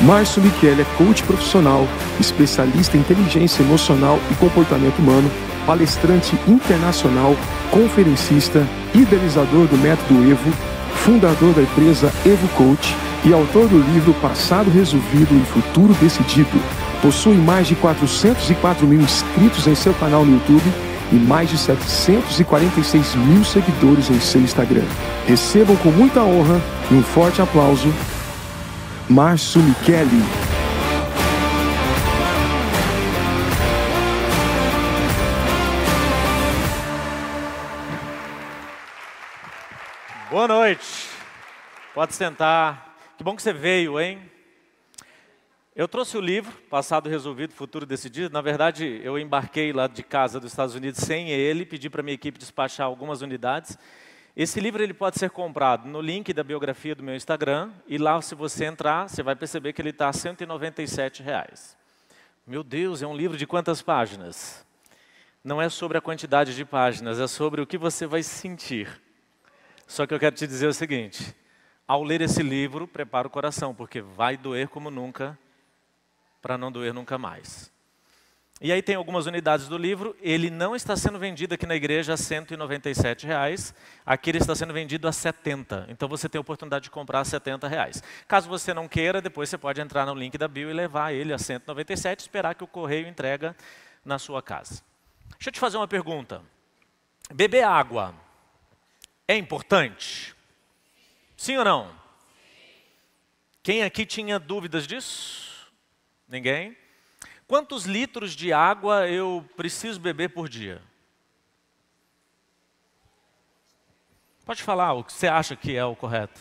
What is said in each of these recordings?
Márcio Michele é coach profissional, especialista em inteligência emocional e comportamento humano, palestrante internacional, conferencista, idealizador do método Evo, fundador da empresa Evo Coach e autor do livro Passado Resolvido e Futuro Decidido. Possui mais de 404 mil inscritos em seu canal no YouTube e mais de 746 mil seguidores em seu Instagram. Recebam com muita honra e um forte aplauso, Márcio Michele. Boa noite. Pode sentar. Que bom que você veio, hein? Eu trouxe o livro, Passado Resolvido, Futuro Decidido. Na verdade, eu embarquei lá de casa dos Estados Unidos sem ele, pedi para a minha equipe despachar algumas unidades. Esse livro ele pode ser comprado no link da biografia do meu Instagram, e lá, se você entrar, você vai perceber que ele está a R$ 197. Meu Deus, é um livro de quantas páginas? Não é sobre a quantidade de páginas, é sobre o que você vai sentir. Só que eu quero te dizer o seguinte: ao ler esse livro, prepara o coração, porque vai doer como nunca, para não doer nunca mais. E aí tem algumas unidades do livro. Ele não está sendo vendido aqui na igreja a R$ 197. Aqui ele está sendo vendido a 70. Então você tem a oportunidade de comprar a R$ 70. Caso você não queira, depois você pode entrar no link da bio e levar ele a 197 e esperar que o correio entrega na sua casa. Deixa eu te fazer uma pergunta. Beber água é importante? Sim ou não? Quem aqui tinha dúvidas disso? Ninguém? Quantos litros de água eu preciso beber por dia? Pode falar o que você acha que é o correto.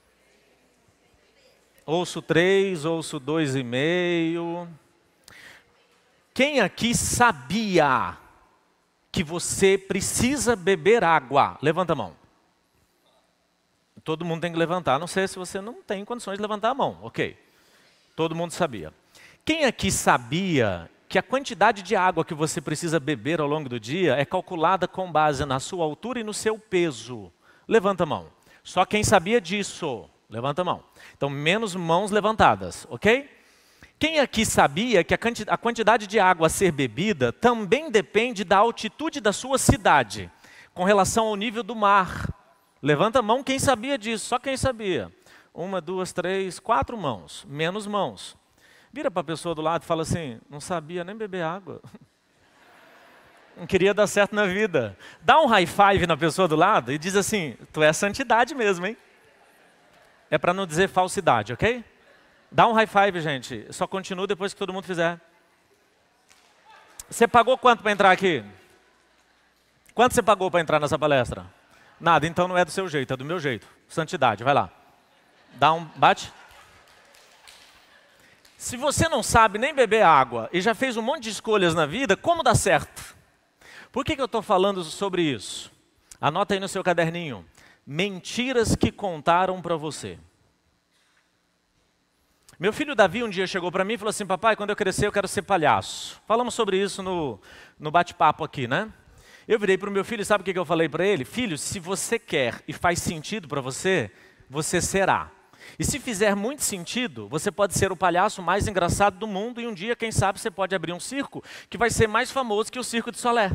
Ouço 3, ouço 2,5. Quem aqui sabia que você precisa beber água? Levanta a mão. Todo mundo tem que levantar. Não sei se você não tem condições de levantar a mão. Ok. Todo mundo sabia. Quem aqui sabia que a quantidade de água que você precisa beber ao longo do dia é calculada com base na sua altura e no seu peso? Levanta a mão. Só quem sabia disso, levanta a mão. Então, menos mãos levantadas, ok? Quem aqui sabia que a quantidade de água a ser bebida também depende da altitude da sua cidade, com relação ao nível do mar? Levanta a mão quem sabia disso, só quem sabia. 1, 2, 3, 4 mãos, menos mãos. Vira para a pessoa do lado e fala assim: não sabia nem beber água. Não queria dar certo na vida. Dá um high five na pessoa do lado e diz assim: tu é santidade mesmo, hein? É para não dizer falsidade, ok? Dá um high five, gente. Só continua depois que todo mundo fizer. Você pagou quanto para entrar aqui? Quanto você pagou para entrar nessa palestra? Nada, então não é do seu jeito, é do meu jeito. Santidade, vai lá. Dá um bate. Se você não sabe nem beber água e já fez um monte de escolhas na vida, como dá certo? Por que eu estou falando sobre isso? Anota aí no seu caderninho. Mentiras que contaram para você. Meu filho Davi um dia chegou para mim e falou assim: papai, quando eu crescer eu quero ser palhaço. Falamos sobre isso no bate-papo aqui, né? Eu virei para o meu filho e sabe o que eu falei para ele? Filho, se você quer e faz sentido para você, você será. E se fizer muito sentido, você pode ser o palhaço mais engraçado do mundo e um dia, quem sabe, você pode abrir um circo que vai ser mais famoso que o Circo de Solé.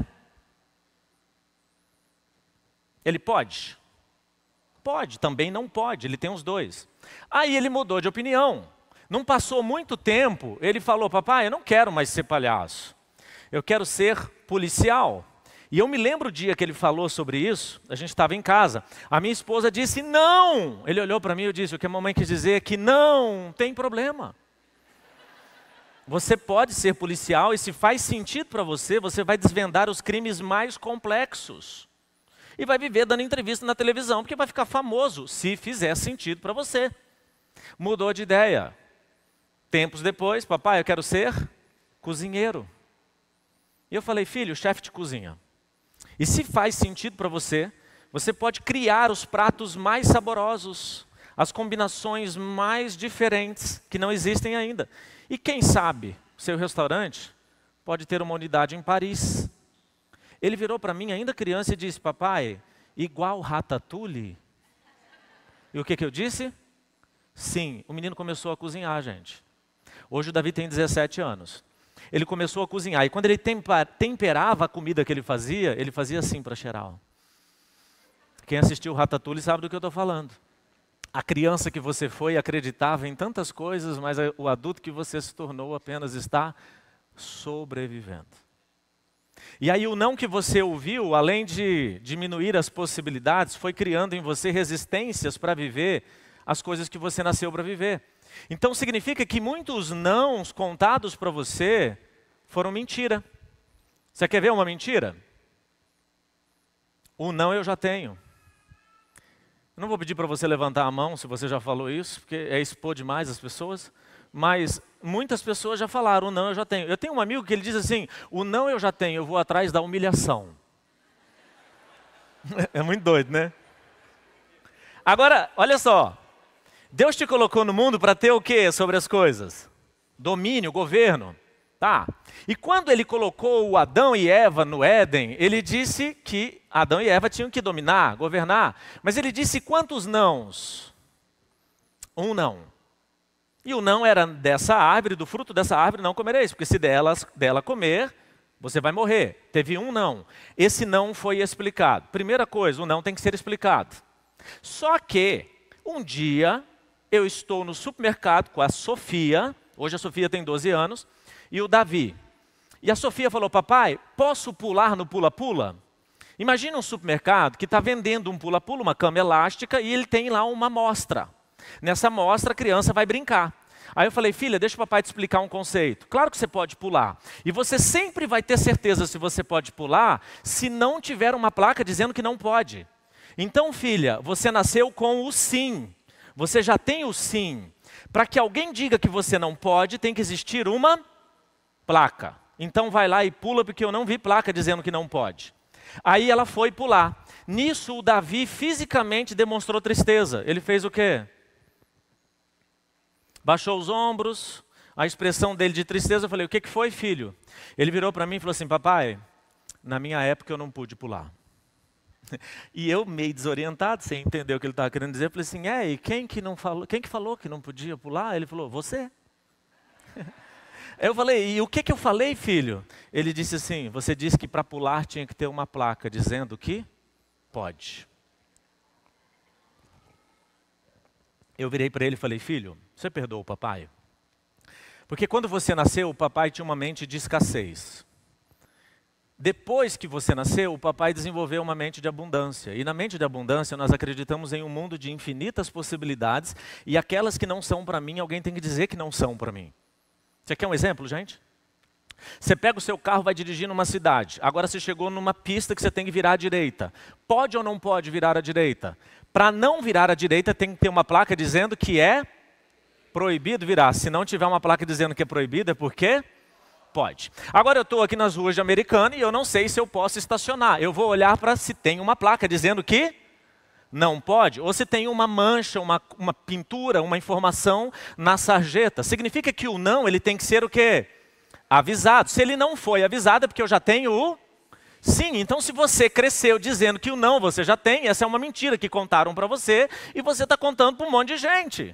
Ele pode? Pode, também não pode, ele tem os dois. Aí ele mudou de opinião. Não passou muito tempo, ele falou: papai, eu não quero mais ser palhaço. Eu quero ser policial. E eu me lembro o dia que ele falou sobre isso, a gente estava em casa. A minha esposa disse: não! Ele olhou para mim e eu disse: o que a mamãe quis dizer é que não tem problema. Você pode ser policial e se faz sentido para você, você vai desvendar os crimes mais complexos. E vai viver dando entrevista na televisão, porque vai ficar famoso se fizer sentido para você. Mudou de ideia. Tempos depois: papai, eu quero ser cozinheiro. E eu falei: filho, chefe de cozinha. E se faz sentido para você, você pode criar os pratos mais saborosos, as combinações mais diferentes que não existem ainda. E quem sabe, seu restaurante pode ter uma unidade em Paris. Ele virou para mim ainda criança e disse: papai, igual Ratatouille? E o que eu disse? Sim, o menino começou a cozinhar, gente. Hoje o Davi tem 17 anos. Ele começou a cozinhar. E quando ele temperava a comida que ele fazia assim para cheirar. Quem assistiu Ratatouille sabe do que eu estou falando. A criança que você foi acreditava em tantas coisas, mas o adulto que você se tornou apenas está sobrevivendo. E aí o não que você ouviu, além de diminuir as possibilidades, foi criando em você resistências para viver as coisas que você nasceu para viver. Então significa que muitos nãos contados para você foram mentira. Você quer ver uma mentira? O não eu já tenho. Eu não vou pedir para você levantar a mão se você já falou isso, porque é expor demais as pessoas. Mas muitas pessoas já falaram, o não eu já tenho. Eu tenho um amigo que ele diz assim, o não eu já tenho, eu vou atrás da humilhação. É muito doido, né? Agora, olha só. Deus te colocou no mundo para ter o quê sobre as coisas? Domínio, governo. Tá. E quando ele colocou o Adão e Eva no Éden, ele disse que Adão e Eva tinham que dominar, governar. Mas ele disse quantos nãos? Um não. E o não era dessa árvore, do fruto dessa árvore não comereis, porque se dela comer, você vai morrer. Teve um não. Esse não foi explicado. Primeira coisa, o não tem que ser explicado. Só que, um dia, eu estou no supermercado com a Sofia, hoje a Sofia tem 12 anos, e o Davi. E a Sofia falou, papai, posso pular no pula-pula? Imagina um supermercado que está vendendo um pula-pula, uma cama elástica, e ele tem lá uma amostra. Nessa amostra a criança vai brincar. Aí eu falei, filha, deixa o papai te explicar um conceito. Claro que você pode pular. E você sempre vai ter certeza se você pode pular, se não tiver uma placa dizendo que não pode. Então, filha, você nasceu com o sim. Você já tem o sim. Para que alguém diga que você não pode, tem que existir uma placa. Então vai lá e pula, porque eu não vi placa dizendo que não pode. Aí ela foi pular. Nisso o Davi fisicamente demonstrou tristeza. Ele fez o quê? Baixou os ombros, a expressão dele de tristeza, eu falei, o que foi, filho? Ele virou para mim e falou assim, papai, na minha época eu não pude pular. E eu, meio desorientado, sem entender o que ele estava querendo dizer, eu falei assim, e quem que falou que não podia pular? Ele falou, você. Eu falei, e o que eu falei, filho? Ele disse assim, você disse que para pular tinha que ter uma placa dizendo que pode. Eu virei para ele e falei, filho, você perdoa o papai? Porque quando você nasceu, o papai tinha uma mente de escassez. Depois que você nasceu, o papai desenvolveu uma mente de abundância. E na mente de abundância, nós acreditamos em um mundo de infinitas possibilidades. E aquelas que não são para mim, alguém tem que dizer que não são para mim. Você quer um exemplo, gente? Você pega o seu carro e vai dirigir numa cidade. Agora você chegou numa pista que você tem que virar à direita. Pode ou não pode virar à direita? Para não virar à direita, tem que ter uma placa dizendo que é proibido virar. Se não tiver uma placa dizendo que é proibido, é porque pode. Agora eu estou aqui nas ruas de Americana e eu não sei se eu posso estacionar. Eu vou olhar para se tem uma placa dizendo que não pode, ou se tem uma mancha, uma pintura, uma informação na sarjeta. Significa que o não, ele tem que ser o quê? Avisado. Se ele não foi avisado, é porque eu já tenho o sim. Então, se você cresceu dizendo que o não você já tem, essa é uma mentira que contaram para você e você está contando para um monte de gente.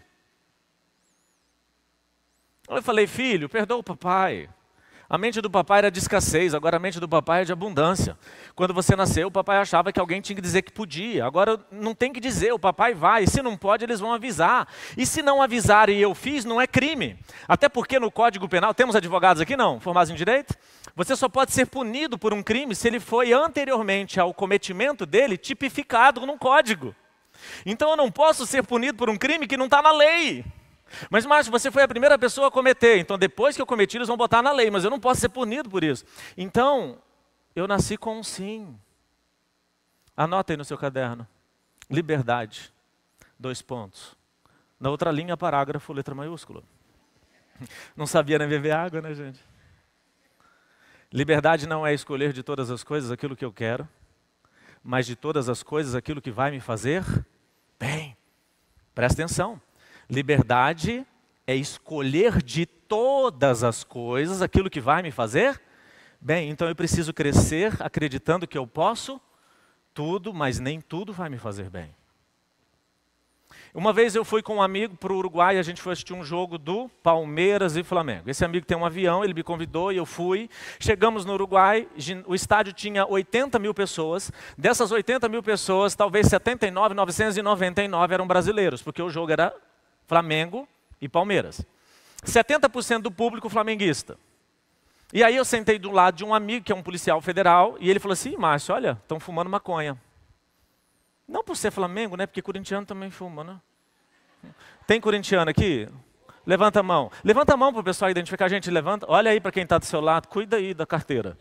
Eu falei, filho, perdoa o papai. A mente do papai era de escassez, agora a mente do papai é de abundância. Quando você nasceu, o papai achava que alguém tinha que dizer que podia. Agora não tem que dizer, o papai vai. E se não pode, eles vão avisar. E se não avisarem e eu fiz, não é crime. Até porque no Código Penal, temos advogados aqui não, formados em direito? Você só pode ser punido por um crime se ele foi anteriormente ao cometimento dele tipificado num código. Então eu não posso ser punido por um crime que não está na lei. Mas, Márcio, você foi a primeira pessoa a cometer, então depois que eu cometi, eles vão botar na lei, mas eu não posso ser punido por isso. Então, eu nasci com um sim. Anota aí no seu caderno. Liberdade. 2 pontos. Na outra linha, parágrafo, letra maiúscula. Não sabia nem beber água, né, gente? Liberdade não é escolher de todas as coisas aquilo que eu quero, mas de todas as coisas aquilo que vai me fazer bem. Presta atenção. Liberdade é escolher de todas as coisas aquilo que vai me fazer bem. Então eu preciso crescer acreditando que eu posso tudo, mas nem tudo vai me fazer bem. Uma vez eu fui com um amigo para o Uruguai, a gente foi assistir um jogo do Palmeiras e Flamengo. Esse amigo tem um avião, ele me convidou e eu fui. Chegamos no Uruguai, o estádio tinha 80 mil pessoas. Dessas 80 mil pessoas, talvez 79.999 eram brasileiros, porque o jogo era Flamengo e Palmeiras. 70% do público flamenguista. E aí eu sentei do lado de um amigo, que é um policial federal, e ele falou assim: Márcio, olha, estão fumando maconha. Não por ser Flamengo, né? Porque corintiano também fuma, né? Tem corintiano aqui? Levanta a mão. Levanta a mão para o pessoal identificar. Gente, levanta. Olha aí para quem está do seu lado. Cuida aí da carteira.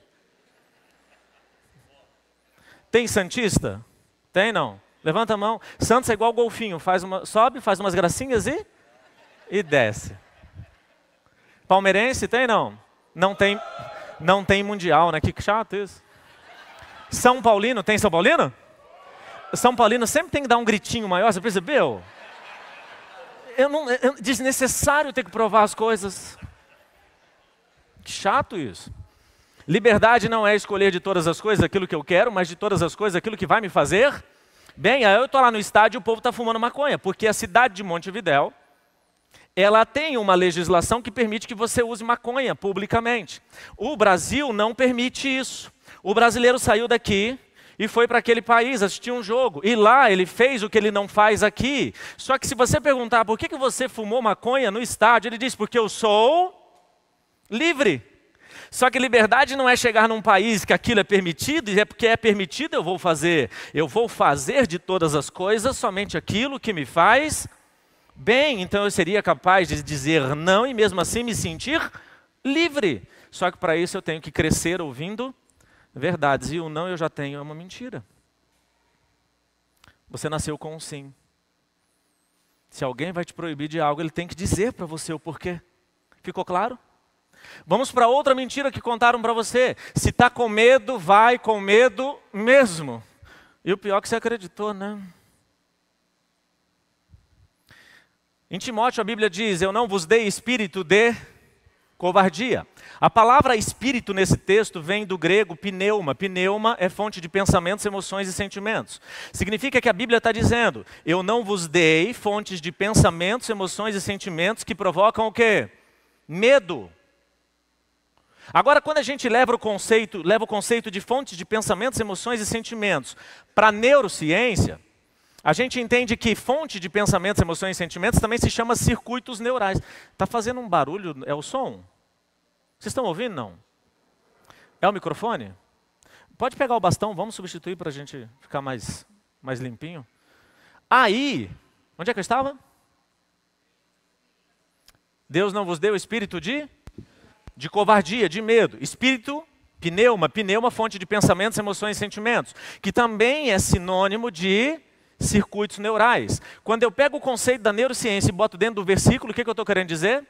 Tem santista? Tem, não? Levanta a mão. Santos é igual golfinho. Sobe, faz umas gracinhas e desce. Palmeirense tem, não? Não tem mundial, né? Que chato isso. São Paulino, tem São Paulino? São Paulino sempre tem que dar um gritinho maior, você percebeu? É desnecessário ter que provar as coisas. Que chato isso. Liberdade não é escolher de todas as coisas aquilo que eu quero, mas de todas as coisas aquilo que vai me fazer bem. Aí eu estou lá no estádio e o povo está fumando maconha, porque a cidade de Montevidéu, ela tem uma legislação que permite que você use maconha publicamente. O Brasil não permite isso. O brasileiro saiu daqui e foi para aquele país assistir um jogo. E lá ele fez o que ele não faz aqui. Só que se você perguntar por que você fumou maconha no estádio, ele diz: porque eu sou livre. Só que liberdade não é chegar num país que aquilo é permitido, e é porque é permitido eu vou fazer. Eu vou fazer de todas as coisas somente aquilo que me faz bem. Então eu seria capaz de dizer não e mesmo assim me sentir livre. Só que para isso eu tenho que crescer ouvindo verdades, e o não eu já tenho é uma mentira. Você nasceu com um sim. Se alguém vai te proibir de algo, ele tem que dizer para você o porquê. Ficou claro? Vamos para outra mentira que contaram para você. Se está com medo, vai com medo mesmo. E o pior é que você acreditou, né? Em Timóteo a Bíblia diz: eu não vos dei espírito de covardia. A palavra espírito nesse texto vem do grego pneuma. Pneuma é fonte de pensamentos, emoções e sentimentos. Significa que a Bíblia está dizendo: eu não vos dei fontes de pensamentos, emoções e sentimentos que provocam o quê? Medo. Agora, quando a gente leva o conceito de fontes de pensamentos, emoções e sentimentos para a neurociência, a gente entende que fonte de pensamentos, emoções e sentimentos também se chama circuitos neurais. Está fazendo um barulho? É o som? Vocês estão ouvindo, não? É o microfone? Pode pegar o bastão, vamos substituir para a gente ficar mais limpinho. Aí, onde é que eu estava? Deus não vos deu espírito de covardia, de medo. Espírito, pneuma, fonte de pensamentos, emoções e sentimentos, que também é sinônimo de circuitos neurais. Quando eu pego o conceito da neurociência e boto dentro do versículo, o que eu estou querendo dizer?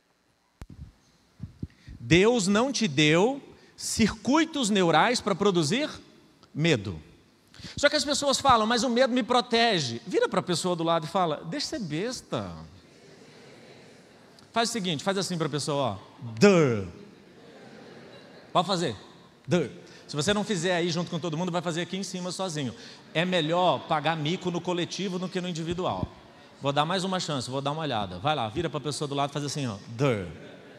Deus não te deu circuitos neurais para produzir medo. Só que as pessoas falam: mas o medo me protege. Vira para a pessoa do lado e fala: deixa ser besta. Faz o seguinte, faz assim para a pessoa, ó. Duh. Pode fazer. Duh. Se você não fizer aí junto com todo mundo, vai fazer aqui em cima sozinho. É melhor pagar mico no coletivo do que no individual. Vou dar mais uma chance, vou dar uma olhada. Vai lá, vira para a pessoa do lado e faz assim, ó. Duh.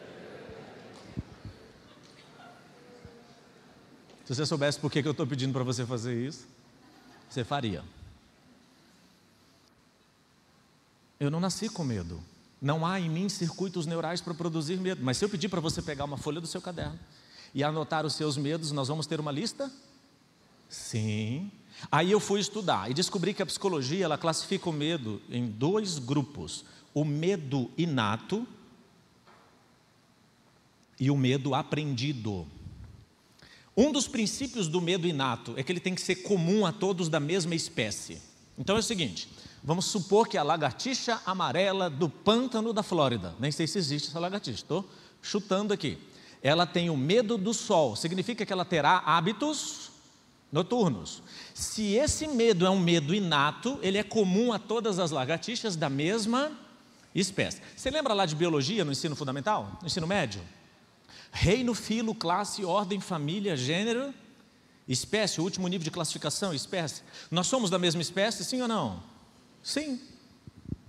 Se você soubesse por que eu estou pedindo para você fazer isso, você faria. Eu não nasci com medo. Não há em mim circuitos neurais para produzir medo. Mas se eu pedir para você pegar uma folha do seu caderno e anotar os seus medos, nós vamos ter uma lista? Sim. Aí eu fui estudar e descobri que a psicologia, ela classifica o medo em 2 grupos. O medo inato e o medo aprendido. Um dos princípios do medo inato é que ele tem que ser comum a todos da mesma espécie. Então é o seguinte, vamos supor que a lagartixa amarela do pântano da Flórida, nem sei se existe essa lagartixa, estou chutando aqui, ela tem o medo do sol, significa que ela terá hábitos noturnos. Se esse medo é um medo inato, ele é comum a todas as lagartixas da mesma espécie. Você lembra lá de biologia no ensino fundamental, no ensino médio? Reino, filo, classe, ordem, família, gênero, espécie, o último nível de classificação, espécie. Nós somos da mesma espécie, sim ou não? Sim.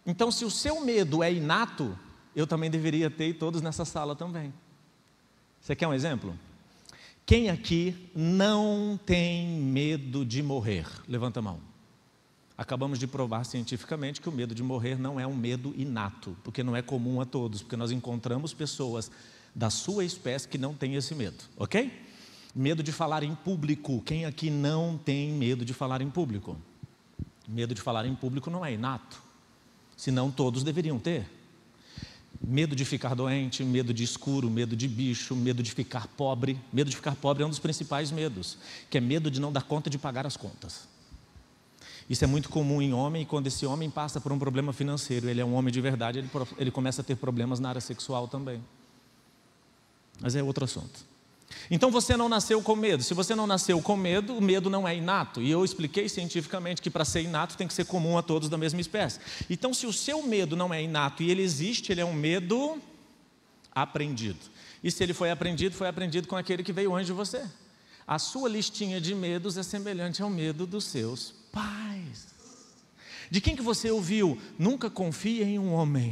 Então, se o seu medo é inato, eu também deveria ter, e todos nessa sala também. Você quer um exemplo? Quem aqui não tem medo de morrer? Levanta a mão. Acabamos de provar cientificamente que o medo de morrer não é um medo inato, porque não é comum a todos, porque nós encontramos pessoas da sua espécie que não têm esse medo, ok? Medo de falar em público. Quem aqui não tem medo de falar em público? Medo de falar em público não é inato, senão todos deveriam ter. Medo de ficar doente, medo de escuro, medo de bicho, medo de ficar pobre. Medo de ficar pobre é um dos principais medos, que é medo de não dar conta de pagar as contas. Isso é muito comum em homem, e quando esse homem passa por um problema financeiro, ele é um homem de verdade, ele começa a ter problemas na área sexual também. Mas é outro assunto. Então você não nasceu com medo. Se você não nasceu com medo, o medo não é inato. E eu expliquei cientificamente que para ser inato tem que ser comum a todos da mesma espécie. Então, se o seu medo não é inato e ele existe, ele é um medo aprendido. E se ele foi aprendido com aquele que veio antes de você. A sua listinha de medos é semelhante ao medo dos seus pais. De quem que você ouviu? Nunca confie em um homem.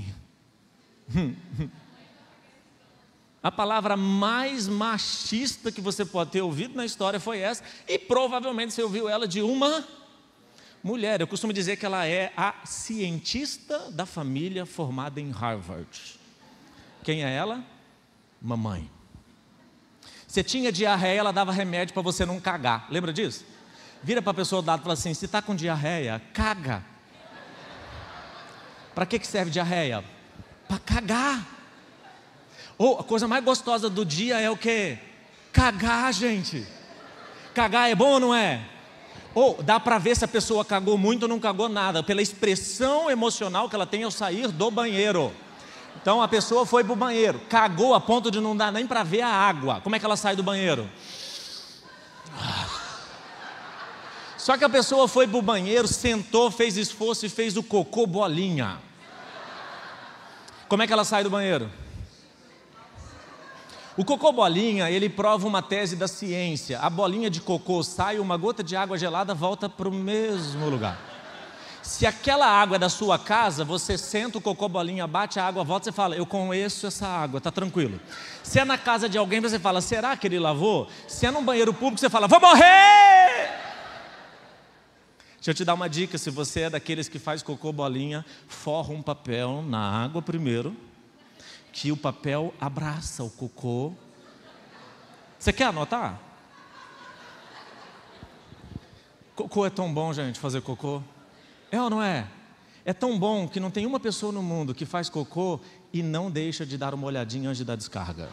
A palavra mais machista que você pode ter ouvido na história foi essa, e provavelmente você ouviu ela de uma mulher. Eu costumo dizer que ela é a cientista da família formada em Harvard. Quem é ela? Mamãe. Você tinha diarreia, ela dava remédio para você não cagar. Lembra disso? Vira para a pessoa do lado e fala assim: se está com diarreia, caga. Para que serve diarreia? Para cagar. Ou a coisa mais gostosa do dia é o quê? Cagar, gente. Cagar é bom ou não é? Ou dá para ver se a pessoa cagou muito ou não cagou nada, pela expressão emocional que ela tem ao sair do banheiro. Então a pessoa foi para o banheiro, cagou a ponto de não dar nem para ver a água. Como é que ela sai do banheiro? Só que a pessoa foi para o banheiro, sentou, fez esforço e fez o cocô bolinha. Como é que ela sai do banheiro? O cocô bolinha, ele prova uma tese da ciência. A bolinha de cocô sai, uma gota de água gelada volta para o mesmo lugar. Se aquela água é da sua casa, você senta o cocô bolinha, bate a água, volta, você fala: eu conheço essa água, está tranquilo. Se é na casa de alguém, você fala: será que ele lavou? Se é num banheiro público, você fala: vou morrer! Deixa eu te dar uma dica: se você é daqueles que faz cocô bolinha, forra um papel na água primeiro, que o papel abraça o cocô. Você quer anotar? Cocô é tão bom, gente, fazer cocô. É ou não é? É tão bom que não tem uma pessoa no mundo que faz cocô e não deixa de dar uma olhadinha antes da descarga.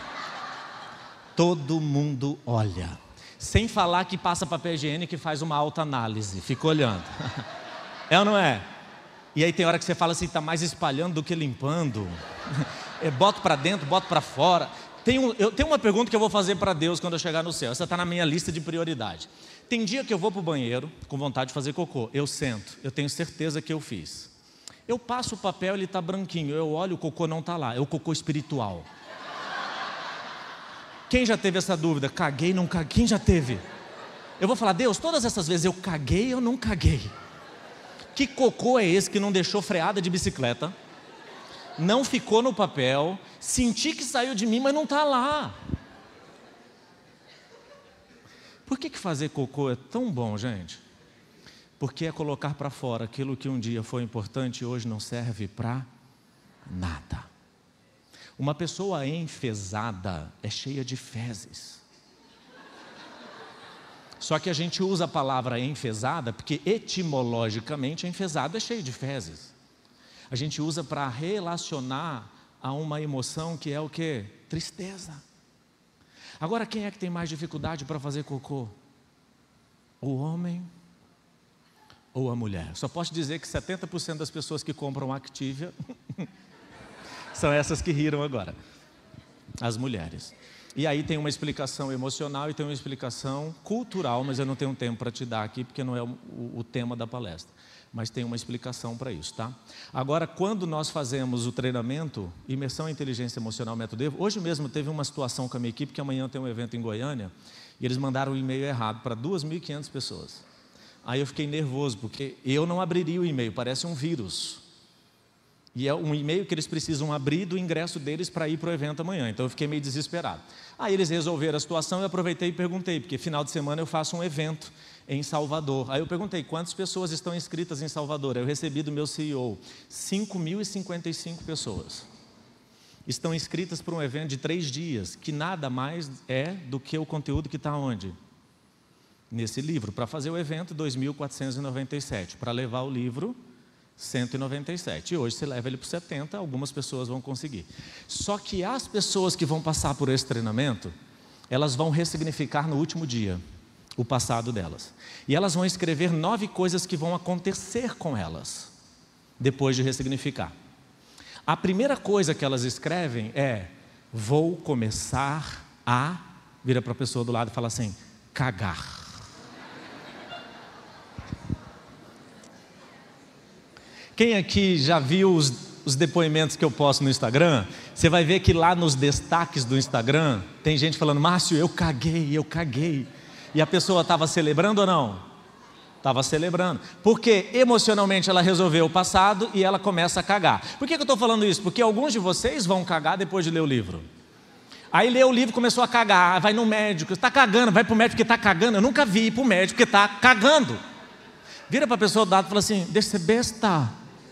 Todo mundo olha. Sem falar que passa papel higiênico e faz uma autoanálise. Fica olhando. É ou não é? E aí tem hora que você fala assim: está mais espalhando do que limpando. Boto para dentro, boto para fora. Eu tenho uma pergunta que eu vou fazer para Deus quando eu chegar no céu. Essa está na minha lista de prioridade. Tem dia que eu vou para o banheiro com vontade de fazer cocô. Eu sento, eu tenho certeza que eu fiz. Eu passo o papel, ele está branquinho. Eu olho, o cocô não está lá. É o cocô espiritual. Quem já teve essa dúvida? Caguei, não caguei? Quem já teve? Eu vou falar: Deus, todas essas vezes eu caguei ou não caguei? Que cocô é esse que não deixou freada de bicicleta? Não ficou no papel, senti que saiu de mim, mas não está lá. Por que fazer cocô é tão bom, gente? Porque é colocar para fora aquilo que um dia foi importante e hoje não serve para nada. Uma pessoa enfesada é cheia de fezes. Só que a gente usa a palavra enfesada porque etimologicamente enfesado é cheio de fezes. A gente usa para relacionar a uma emoção que é o quê? Tristeza. Agora, quem é que tem mais dificuldade para fazer cocô? O homem ou a mulher? Só posso dizer que 70% das pessoas que compram Activia são essas que riram agora. As mulheres. E aí tem uma explicação emocional e tem uma explicação cultural, mas eu não tenho tempo para te dar aqui, porque não é o tema da palestra. Mas tem uma explicação para isso, tá? Agora, quando nós fazemos o treinamento, Imersão em Inteligência Emocional Método Evo, hoje mesmo teve uma situação com a minha equipe, que amanhã tem um evento em Goiânia, e eles mandaram um e-mail errado para 2.500 pessoas. Aí eu fiquei nervoso, porque eu não abriria o e-mail, parece um vírus. E é um e-mail que eles precisam abrir do ingresso deles para ir para o evento amanhã. Então eu fiquei meio desesperado. Aí eles resolveram a situação, eu aproveitei e perguntei, porque final de semana eu faço um evento em Salvador. Aí eu perguntei, quantas pessoas estão inscritas em Salvador? Eu recebi do meu CEO, 5.055 pessoas. Estão inscritas para um evento de 3 dias, que nada mais é do que o conteúdo que está onde? Nesse livro. Para fazer o evento, 2.497. Para levar o livro, 197. E hoje você leva ele para 70, algumas pessoas vão conseguir. Só que as pessoas que vão passar por esse treinamento, elas vão ressignificar no último dia o passado delas. E elas vão escrever 9 coisas que vão acontecer com elas, depois de ressignificar. A primeira coisa que elas escrevem é: vou começar a... Vira para a pessoa do lado e fala assim: cagar. Quem aqui já viu os depoimentos que eu posto no Instagram? Você vai ver que lá nos destaques do Instagram tem gente falando: Márcio, eu caguei, eu caguei. E a pessoa estava celebrando ou não? Estava celebrando. Porque emocionalmente ela resolveu o passado e ela começa a cagar. Por que eu estou falando isso? Porque alguns de vocês vão cagar depois de ler o livro. Aí lê o livro, começou a cagar, vai no médico, está cagando, vai para o médico porque está cagando. Eu nunca vi ir para o médico porque está cagando. Vira para a pessoa do lado e fala assim: deixa de ser besta.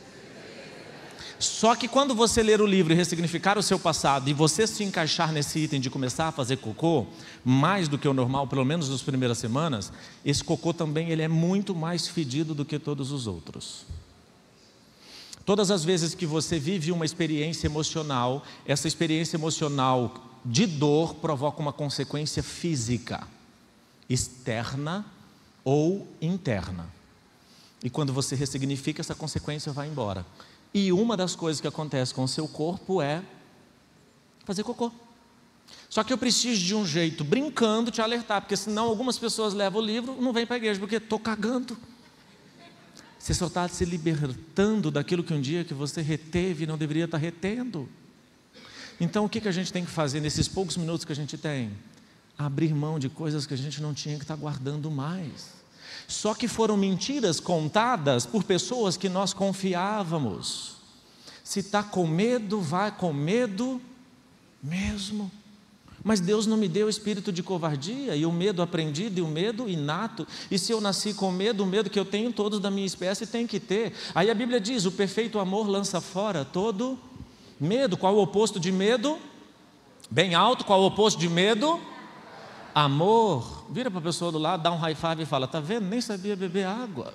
Só que quando você ler o livro e ressignificar o seu passado, e você se encaixar nesse item de começar a fazer cocô, mais do que o normal, pelo menos nas primeiras semanas, esse cocô também ele é muito mais fedido do que todos os outros. Todas as vezes que você vive uma experiência emocional, essa experiência emocional de dor provoca uma consequência física, externa ou interna. E quando você ressignifica, essa consequência vai embora. E uma das coisas que acontece com o seu corpo é fazer cocô. Só que eu preciso de um jeito, brincando, te alertar, porque senão algumas pessoas levam o livro, não vem para a igreja, porque estou cagando. Você só está se libertando daquilo que um dia que você reteve e não deveria estar retendo. Então o que a gente tem que fazer nesses poucos minutos que a gente tem? Abrir mão de coisas que a gente não tinha que estar guardando mais. Só que foram mentiras contadas por pessoas que nós confiávamos. Se está com medo, vai com medo mesmo. Mas Deus não me deu espírito de covardia, e o medo aprendido e o medo inato. E se eu nasci com medo, o medo que eu tenho, todos da minha espécie têm que ter. Aí a Bíblia diz: o perfeito amor lança fora todo medo. Qual o oposto de medo? Bem alto, qual o oposto de medo? Amor. Vira para a pessoa do lado, dá um high five e fala: está vendo? Nem sabia beber água.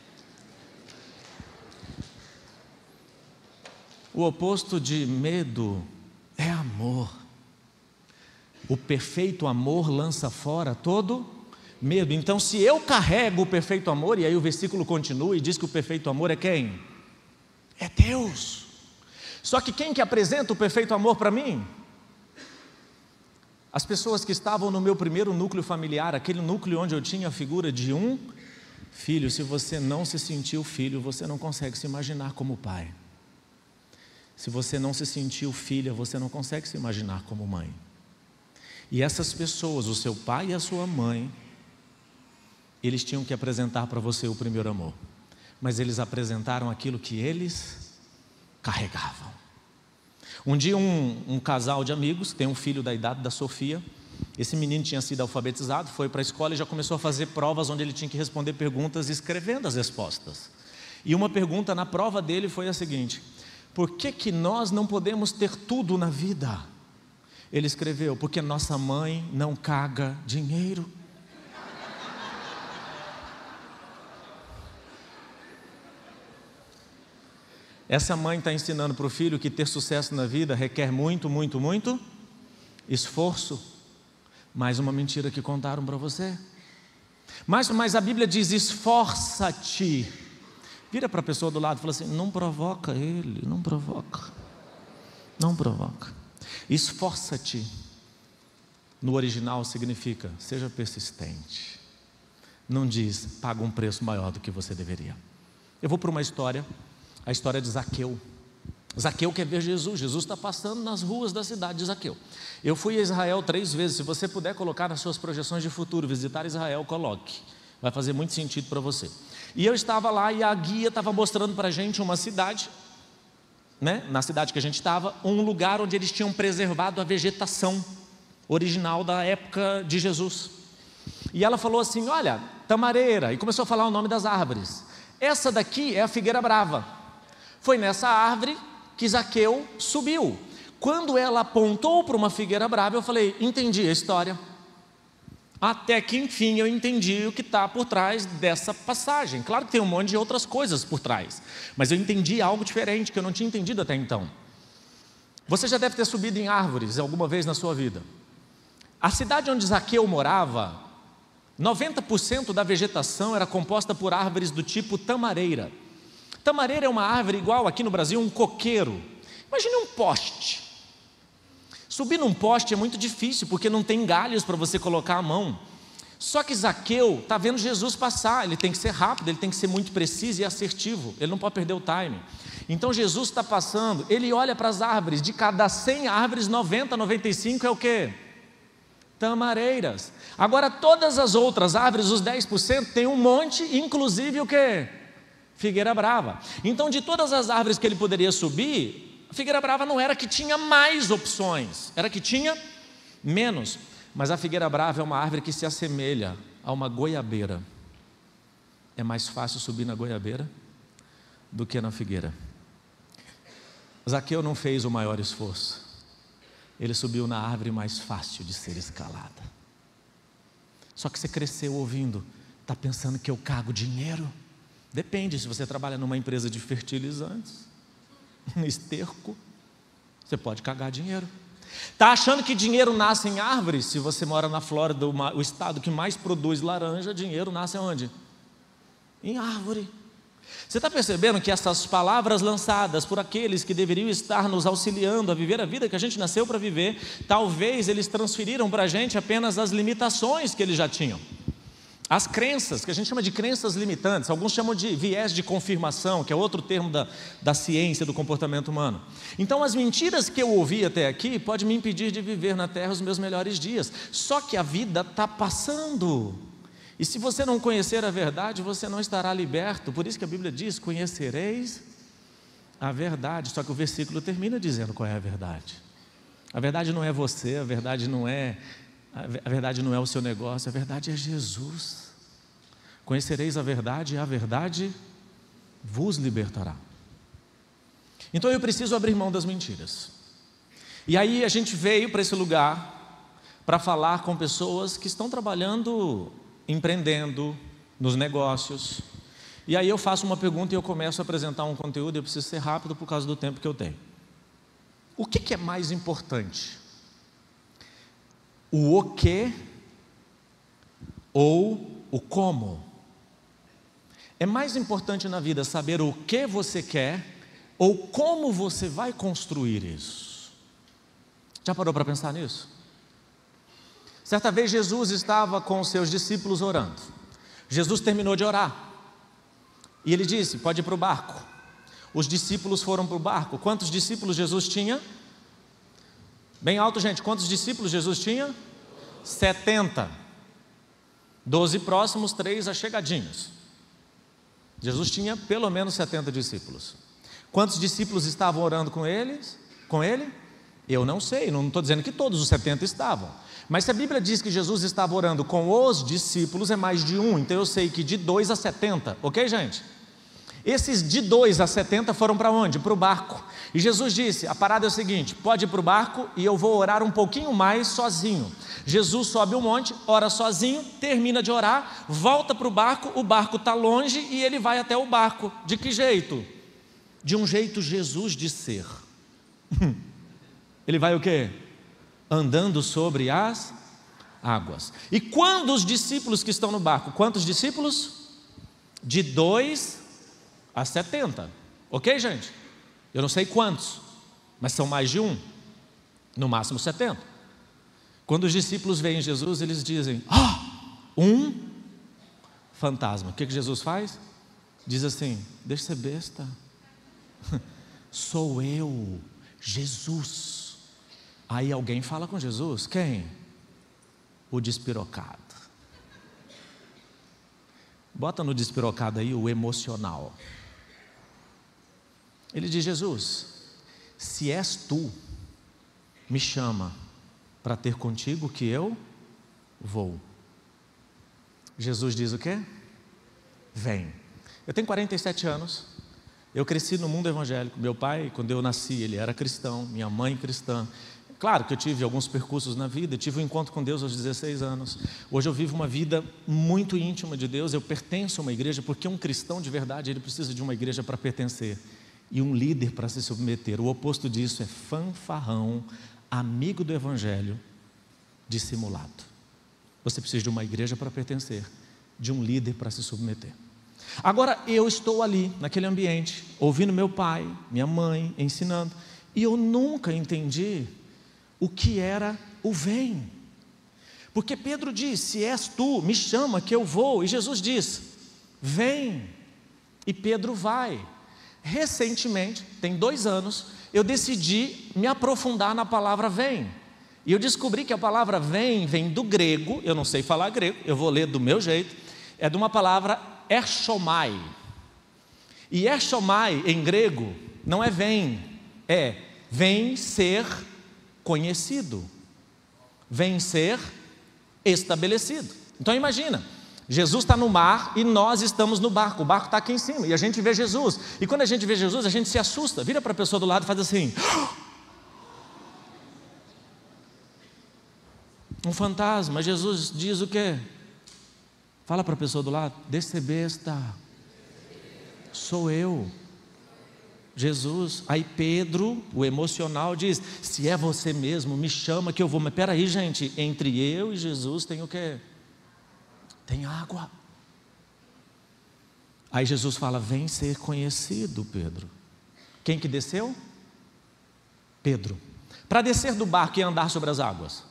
O oposto de medo é amor. O perfeito amor lança fora todo medo. Então, se eu carrego o perfeito amor, e aí o versículo continua e diz que o perfeito amor é quem? É Deus. Só que quem que apresenta o perfeito amor para mim? As pessoas que estavam no meu primeiro núcleo familiar, aquele núcleo onde eu tinha a figura de um filho. Se você não se sentiu filho, você não consegue se imaginar como pai. Se você não se sentiu filha, você não consegue se imaginar como mãe. E essas pessoas, o seu pai e a sua mãe, eles tinham que apresentar para você o primeiro amor. Mas eles apresentaram aquilo que eles carregavam. Um dia um casal de amigos, tem um filho da idade da Sofia. Esse menino tinha sido alfabetizado, foi para a escola e já começou a fazer provas onde ele tinha que responder perguntas escrevendo as respostas. E uma pergunta na prova dele foi a seguinte: por que nós não podemos ter tudo na vida? Ele escreveu: porque nossa mãe não caga dinheiro. Essa mãe está ensinando para o filho que ter sucesso na vida requer muito, muito, muito esforço. Mais uma mentira que contaram para você. Mas a Bíblia diz: esforça-te. Vira para a pessoa do lado e fala assim: não provoca ele, não provoca. Não provoca. Esforça-te. No original significa: seja persistente. Não diz: paga um preço maior do que você deveria. Eu vou para uma história. A história de Zaqueu. Zaqueu quer ver Jesus. Jesus está passando nas ruas da cidade de Zaqueu. Eu fui a Israel 3 vezes. Se você puder colocar nas suas projeções de futuro, visitar Israel, coloque. Vai fazer muito sentido para você. E eu estava lá e a guia estava mostrando para a gente uma cidade né, na cidade que a gente estava, um lugar onde eles tinham preservado a vegetação original da época de Jesus. E ela falou assim: olha, tamareira, e começou a falar o nome das árvores. Essa daqui é a figueira brava. Foi nessa árvore que Zaqueu subiu. Quando ela apontou para uma figueira brava, eu falei: entendi a história. Até que enfim eu entendi o que está por trás dessa passagem. Claro que tem um monte de outras coisas por trás, mas eu entendi algo diferente que eu não tinha entendido até então. Você já deve ter subido em árvores alguma vez na sua vida. A cidade onde Zaqueu morava, 90% da vegetação era composta por árvores do tipo tamareira. Tamareira é uma árvore igual aqui no Brasil, um coqueiro. Imagine um poste. Subir num poste é muito difícil, porque não tem galhos para você colocar a mão. Só que Zaqueu está vendo Jesus passar, ele tem que ser rápido, ele tem que ser muito preciso e assertivo, ele não pode perder o time. Então Jesus está passando, ele olha para as árvores, de cada 100 árvores, 90, 95 é o quê? Tamareiras. Agora todas as outras árvores, os 10%, tem um monte, inclusive o quê? Figueira brava. Então de todas as árvores que ele poderia subir, a figueira brava não era que tinha mais opções, era que tinha menos. Mas a figueira brava é uma árvore que se assemelha a uma goiabeira. É mais fácil subir na goiabeira do que na figueira. Zaqueu não fez o maior esforço. Ele subiu na árvore mais fácil de ser escalada. Só que você cresceu ouvindo: está pensando que eu cago dinheiro? Depende, se você trabalha numa empresa de fertilizantes, esterco, você pode cagar dinheiro. Está achando que dinheiro nasce em árvores? Se você mora na Flórida, o estado que mais produz laranja, dinheiro nasce onde? Em árvore. Você está percebendo que essas palavras lançadas por aqueles que deveriam estar nos auxiliando a viver a vida que a gente nasceu para viver, talvez eles transferiram para a gente apenas as limitações que eles já tinham. As crenças, que a gente chama de crenças limitantes, alguns chamam de viés de confirmação, que é outro termo da ciência do comportamento humano. Então as mentiras que eu ouvi até aqui podem me impedir de viver na terra os meus melhores dias. Só que a vida está passando. E se você não conhecer a verdade, você não estará liberto. Por isso que a Bíblia diz: conhecereis a verdade. Só que o versículo termina dizendo qual é a verdade. A verdade não é você, a verdade não é o seu negócio, a verdade é Jesus. Conhecereis a verdade e a verdade vos libertará. Então eu preciso abrir mão das mentiras. E aí a gente veio para esse lugar para falar com pessoas que estão trabalhando, empreendendo nos negócios. E aí eu faço uma pergunta e eu começo a apresentar um conteúdo. Eu preciso ser rápido por causa do tempo que eu tenho. O que é mais importante? O que ou o como? É mais importante na vida saber o que você quer ou como você vai construir isso? Já parou para pensar nisso? Certa vez Jesus estava com os seus discípulos orando. Jesus terminou de orar e ele disse: pode ir para o barco. Os discípulos foram para o barco. Quantos discípulos Jesus tinha? Bem alto, gente. Quantos discípulos Jesus tinha? 70. 12 próximos, 3 achegadinhos. Jesus tinha pelo menos 70 discípulos. Quantos discípulos estavam orando com ele? Eu não sei, não estou dizendo que todos os 70 estavam. Mas se a Bíblia diz que Jesus estava orando com os discípulos, é mais de um. Então eu sei que de 2 a 70, ok, gente? Esses de 2 a 70 foram para onde? Para o barco. E Jesus disse: a parada é o seguinte, pode ir para o barco e eu vou orar um pouquinho mais sozinho. Jesus sobe um monte, ora sozinho, termina de orar, volta para o barco está longe e ele vai até o barco. De que jeito? De um jeito Jesus de ser. Ele vai o quê? Andando sobre as águas. E quando os discípulos que estão no barco, quantos discípulos? De 2 a 70, ok, gente? Eu não sei quantos, mas são mais de um, no máximo 70. Quando os discípulos veem Jesus, eles dizem: um fantasma. O que Jesus faz? Diz assim: deixa ser besta, sou eu, Jesus. Aí alguém fala com Jesus: quem? O despirocado. Bota no despirocado aí o emocional. Ele diz: Jesus, se és tu, me chama para ter contigo que eu vou. Jesus diz o quê? Vem. Eu tenho 47 anos, eu cresci no mundo evangélico. Meu pai, quando eu nasci, ele era cristão, minha mãe cristã. Claro que eu tive alguns percursos na vida, eu tive um encontro com Deus aos 16 anos. Hoje eu vivo uma vida muito íntima de Deus, eu pertenço a uma igreja, porque um cristão de verdade, ele precisa de uma igreja para pertencer e um líder para se submeter. O oposto disso é fanfarrão, amigo do evangelho, dissimulado. Você precisa de uma igreja para pertencer, de um líder para se submeter. Agora eu estou ali, naquele ambiente, ouvindo meu pai, minha mãe, ensinando, e eu nunca entendi o que era o vem. Porque Pedro diz, se és tu, me chama que eu vou. E Jesus diz, vem. E Pedro vai. Recentemente, tem 2 anos, eu decidi me aprofundar na palavra vem. E eu descobri que a palavra vem do grego, eu não sei falar grego, eu vou ler do meu jeito, é de uma palavra erchomai. E erchomai em grego não é vem ser conhecido, vem ser estabelecido. Então imagina, Jesus está no mar e nós estamos no barco, o barco está aqui em cima e a gente vê Jesus, e quando a gente vê Jesus a gente se assusta, vira para a pessoa do lado e faz assim, um fantasma. Jesus diz o quê? Fala para a pessoa do lado, desce besta, sou eu, Jesus. Aí Pedro, o emocional, diz, se é você mesmo, me chama que eu vou. Mas peraí gente, entre eu e Jesus tem o quê? Tem água. Aí Jesus fala, vem ser conhecido, Pedro. Quem que desceu? Pedro. Para descer do barco e andar sobre as águas,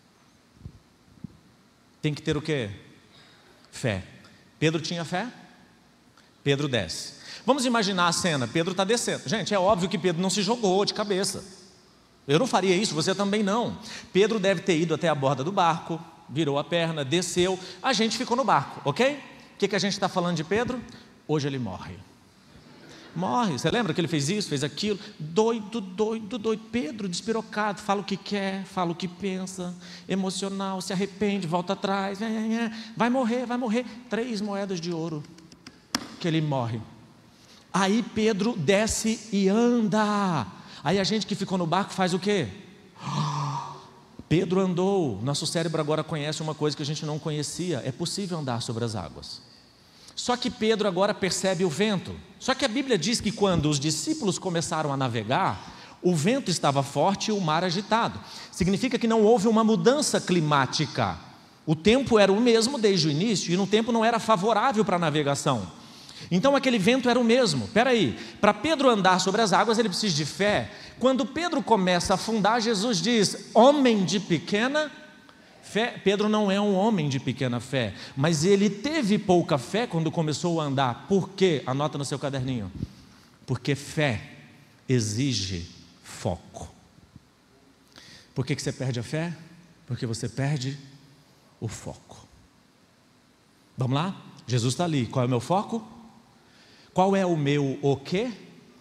tem que ter o quê? Fé. Pedro tinha fé? Pedro desce. Vamos imaginar a cena, Pedro está descendo. Gente, é óbvio que Pedro não se jogou de cabeça. Eu não faria isso, você também não. Pedro deve ter ido até a borda do barco, virou a perna, desceu, a gente ficou no barco, ok? O que a gente está falando de Pedro? Hoje ele morre. Morre, você lembra que ele fez isso, fez aquilo? Doido. Pedro despirocado, fala o que quer, fala o que pensa, emocional, se arrepende, volta atrás, vai morrer. 3 moedas de ouro que ele morre. Aí Pedro desce e anda. Aí a gente que ficou no barco faz o quê? Pedro andou. Nosso cérebro agora conhece uma coisa que a gente não conhecia. É possível andar sobre as águas. Só que Pedro agora percebe o vento. Só que a Bíblia diz que quando os discípulos começaram a navegar, o vento estava forte e o mar agitado. Significa que não houve uma mudança climática. O tempo era o mesmo desde o início e no tempo não era favorável para a navegação. Então aquele vento era o mesmo. Espera aí, para Pedro andar sobre as águas ele precisa de fé. Quando Pedro começa a afundar, Jesus diz, homem de pequena fé. Pedro não é um homem de pequena fé, mas ele teve pouca fé quando começou a andar. Por quê? Anota no seu caderninho. Porque fé exige foco. Por que você perde a fé? Porque você perde o foco. Vamos lá? Jesus está ali. Qual é o meu foco? Qual é o meu o quê?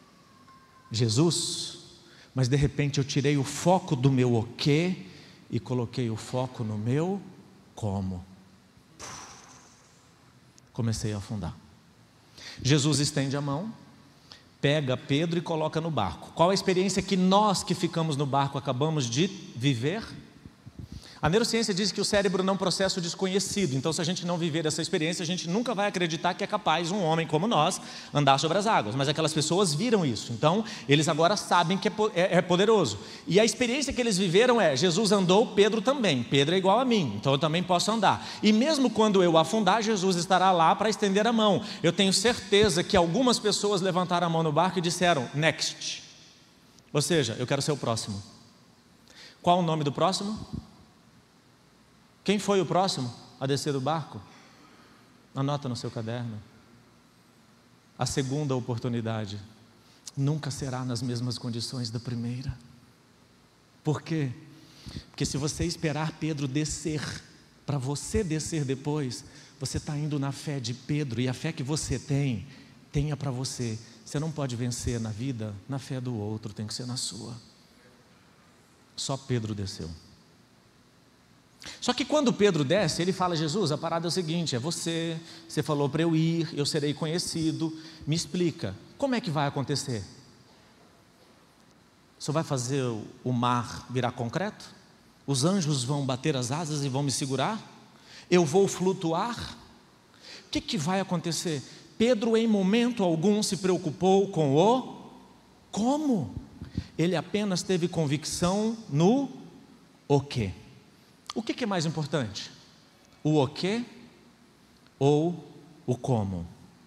Jesus. Mas de repente eu tirei o foco do meu o quê e coloquei o foco no meu como. Comecei a afundar. Jesus estende a mão, pega Pedro e coloca no barco. Qual a experiência que nós que ficamos no barco acabamos de viver? A neurociência diz que o cérebro não processa o desconhecido. Então se a gente não viver essa experiência, a gente nunca vai acreditar que é capaz um homem como nós andar sobre as águas. Mas aquelas pessoas viram isso. Então eles agora sabem que é poderoso. E a experiência que eles viveram é, Jesus andou, Pedro também. Pedro é igual a mim, então eu também posso andar. E mesmo quando eu afundar, Jesus estará lá para estender a mão. Eu tenho certeza que algumas pessoas levantaram a mão no barco e disseram, next. Ou seja, eu quero ser o próximo. Qual o nome do próximo? Quem foi o próximo a descer do barco? Anota no seu caderno. A segunda oportunidade nunca será nas mesmas condições da primeira. Por quê? Porque se você esperar Pedro descer, para você descer depois, você está indo na fé de Pedro, e a fé que você tem, tenha para você Você não pode vencer na vida na fé do outro, tem que ser na sua. Só Pedro desceu. Só que quando Pedro desce, ele fala: Jesus, a parada é o seguinte, é você falou para eu ir, eu serei conhecido, me explica, como é que vai acontecer? Você vai fazer o mar virar concreto? Os anjos vão bater as asas e vão me segurar? Eu vou flutuar? O que vai acontecer? Pedro, em momento algum, se preocupou com o como. Ele apenas teve convicção no o quê. O que é mais importante? O quê ou o como?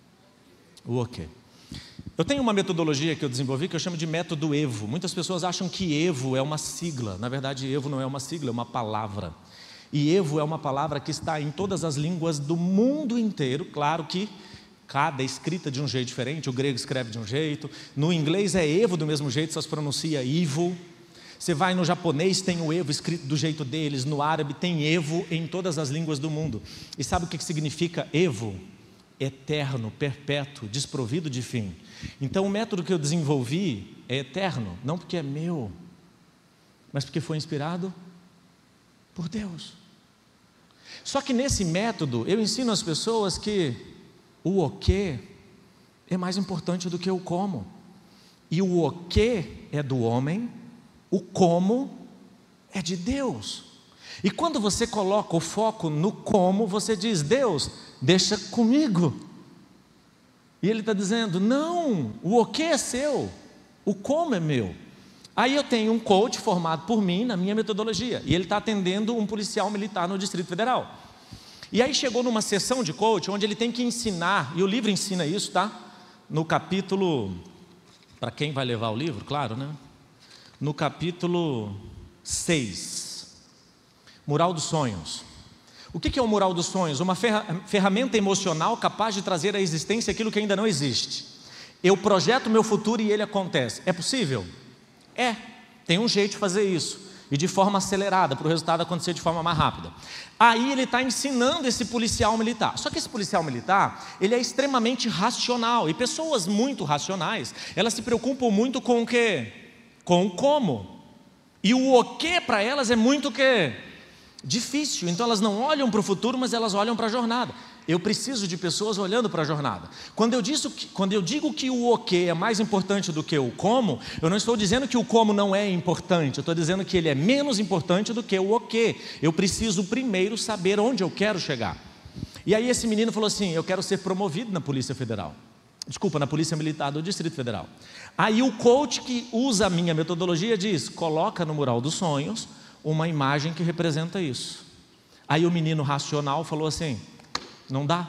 O quê. Eu tenho uma metodologia que eu desenvolvi que eu chamo de método EVO. Muitas pessoas acham que EVO é uma sigla. Na verdade, EVO não é uma sigla, é uma palavra. E EVO é uma palavra que está em todas as línguas do mundo inteiro. Claro que cada escrita de um jeito diferente. O grego escreve de um jeito. No inglês é EVO do mesmo jeito, só se pronuncia Ivo. Você vai no japonês, tem o EVO escrito do jeito deles. No árabe tem EVO em todas as línguas do mundo. E sabe o que significa EVO? Eterno, perpétuo, desprovido de fim. Então o método que eu desenvolvi é eterno, não porque é meu, mas porque foi inspirado por Deus. Só que nesse método eu ensino às pessoas que o quê é mais importante do que o como. E o quê é do homem, o como é de Deus. E quando você coloca o foco no como, você diz: Deus, deixa comigo. E Ele está dizendo: não, o quê é seu, o como é meu. Aí eu tenho um coach formado por mim na minha metodologia, e ele está atendendo um policial militar no Distrito Federal. E aí chegou numa sessão de coach, onde ele tem que ensinar, e o livro ensina isso, tá? No capítulo, para quem vai levar o livro, claro, né? No capítulo 6, Mural dos Sonhos. O que é o mural dos sonhos? Uma ferramenta emocional capaz de trazer à existência aquilo que ainda não existe. Eu projeto o meu futuro e ele acontece. É possível? É, tem um jeito de fazer isso, e de forma acelerada, para o resultado acontecer de forma mais rápida. Aí ele está ensinando esse policial militar. Só que esse policial militar, ele é extremamente racional, e pessoas muito racionais, elas se preocupam muito com o quê? Com o como. E o quê para elas é muito o quê? Difícil. Então elas não olham para o futuro, mas elas olham para a jornada. Eu preciso de pessoas olhando para a jornada. Quando eu digo que o quê é mais importante do que o como, eu não estou dizendo que o como não é importante, eu estou dizendo que ele é menos importante do que o quê. Eu preciso primeiro saber onde eu quero chegar. E aí esse menino falou assim: eu quero ser promovido na Polícia Federal. Na Polícia Militar do Distrito Federal. Aí o coach que usa a minha metodologia diz: coloca no mural dos sonhos uma imagem que representa isso. Aí o menino racional falou assim: não dá,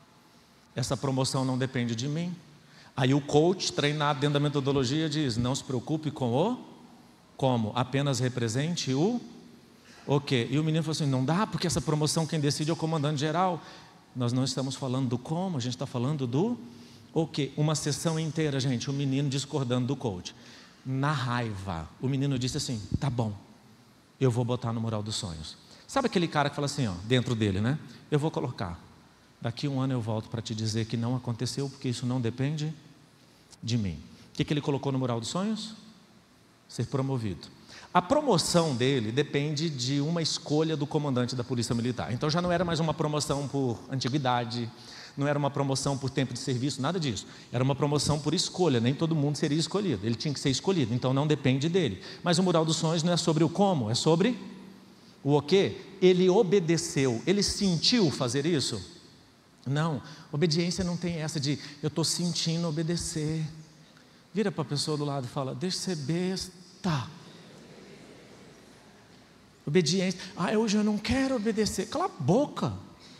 essa promoção não depende de mim. Aí o coach treinado dentro da metodologia diz: não se preocupe com o como, apenas represente o quê. E o menino falou assim: não dá, porque essa promoção quem decide é o comandante geral. Nós não estamos falando do como, a gente está falando do quê. Uma sessão inteira, gente, o menino discordando do coach. Na raiva, o menino disse assim: tá bom, eu vou botar no mural dos sonhos. Sabe aquele cara que fala assim, ó, dentro dele, né? Eu vou colocar. Daqui um ano eu volto para te dizer que não aconteceu, porque isso não depende de mim. O que ele colocou no mural dos sonhos? Ser promovido. A promoção dele depende de uma escolha do comandante da Polícia Militar. Então já não era mais uma promoção por antiguidade, não era uma promoção por tempo de serviço, nada disso. Era uma promoção por escolha, nem todo mundo seria escolhido. Ele tinha que ser escolhido, então não depende dele. Mas o mural dos sonhos não é sobre o como, é sobre o quê? Ele obedeceu, ele sentiu fazer isso? Não, obediência não tem essa de eu estou sentindo obedecer. Vira para a pessoa do lado e fala: deixa de ser besta. Obediência: hoje eu não quero obedecer. Cala a boca.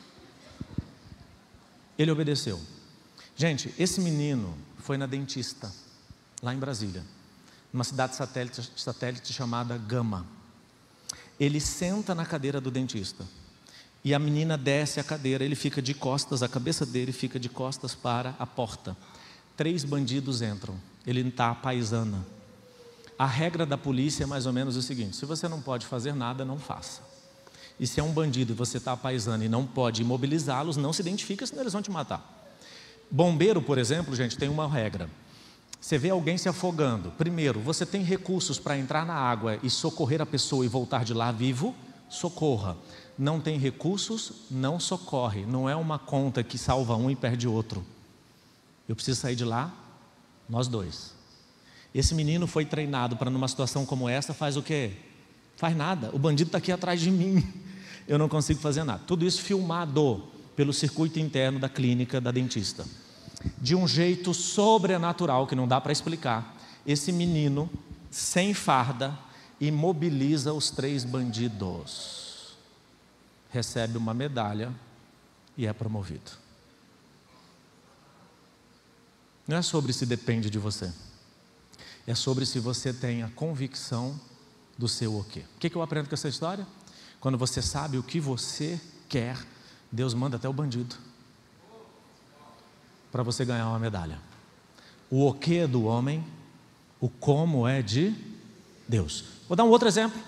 Ele obedeceu. Gente, esse menino foi na dentista, lá em Brasília, numa cidade satélite chamada Gama. Ele senta na cadeira do dentista e a menina desce a cadeira, ele fica de costas, a cabeça dele fica de costas para a porta. 3 bandidos entram, ele está à paisana. A regra da polícia é mais ou menos o seguinte: se você não pode fazer nada, não faça. E se é um bandido e você está à paisana e não pode imobilizá-los, não se identifica, senão eles vão te matar. Bombeiro, por exemplo, gente, tem uma regra: Você vê alguém se afogando. Primeiro, você tem recursos para entrar na água e socorrer a pessoa e voltar de lá vivo? Socorra. Não tem recursos, não socorre. Não é uma conta que salva um e perde outro. Eu preciso sair de lá, nós dois. Esse menino foi treinado para numa situação como essa, faz o quê? Faz nada. O bandido está aqui atrás de mim. Eu não consigo fazer nada. Tudo isso filmado pelo circuito interno da clínica da dentista. De um jeito sobrenatural, que não dá para explicar, esse menino, sem farda, imobiliza os 3 bandidos. Recebe uma medalha e é promovido. Não é sobre se depende de você. É sobre se você tem a convicção do seu o quê. O que eu aprendo com essa história? Quando você sabe o que você quer, Deus manda até o bandido para você ganhar uma medalha. O o que é do homem, o como é de Deus. Vou dar um outro exemplo.